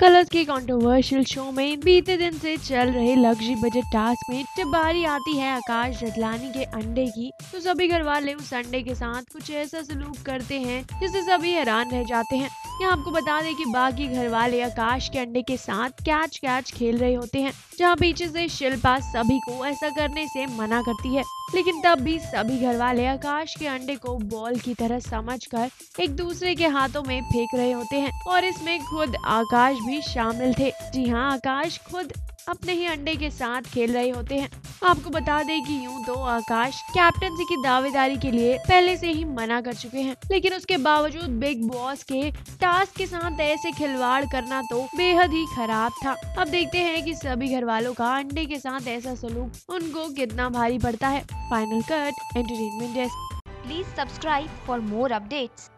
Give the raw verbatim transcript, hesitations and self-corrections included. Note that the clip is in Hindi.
कलर्स के कंट्रोवर्शियल शो में बीते दिन से चल रहे लग्जरी बजट टास्क में जब बारी आती है आकाश रतलानी के अंडे की, तो सभी घर वाले उस अंडे के साथ कुछ ऐसा सलूक करते हैं जिससे सभी हैरान रह जाते हैं। यहाँ आपको बता दें कि बाकी घर वाले आकाश के अंडे के साथ कैच कैच खेल रहे होते हैं, जहाँ पीछे से शिल्पा सभी को ऐसा करने से मना करती है, लेकिन तब भी सभी घर वाले आकाश के अंडे को बॉल की तरह समझकर एक दूसरे के हाथों में फेंक रहे होते हैं और इसमें खुद आकाश भी शामिल थे। जी हाँ, आकाश खुद अपने ही अंडे के साथ खेल रहे होते हैं। आपको बता दें कि यूं तो आकाश कैप्टनसी की दावेदारी के लिए पहले से ही मना कर चुके हैं, लेकिन उसके बावजूद बिग बॉस के टास्क के साथ ऐसे खिलवाड़ करना तो बेहद ही खराब था। अब देखते हैं कि सभी घर वालों का अंडे के साथ ऐसा सलूक उनको कितना भारी पड़ता है। Final cut entertainment desk. Please subscribe for more updates.